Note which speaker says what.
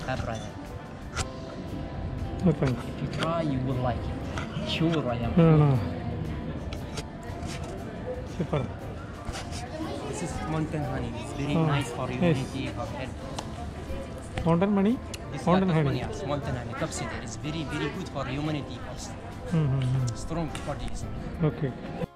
Speaker 1: have Ryan.
Speaker 2: No thanks.
Speaker 1: If you try, you will like it. Sure, I am.
Speaker 2: No. Super.
Speaker 1: This is mountain honey. It's very nice for
Speaker 2: Yes.
Speaker 1: immunity, for health.
Speaker 2: Mountain money?
Speaker 1: This
Speaker 2: Mountain
Speaker 1: type of
Speaker 2: honey.
Speaker 1: Yes, mountain honey. Capsule. It's very, very good for immunity.
Speaker 2: Mm-hmm.
Speaker 1: Strong for this.
Speaker 2: Okay.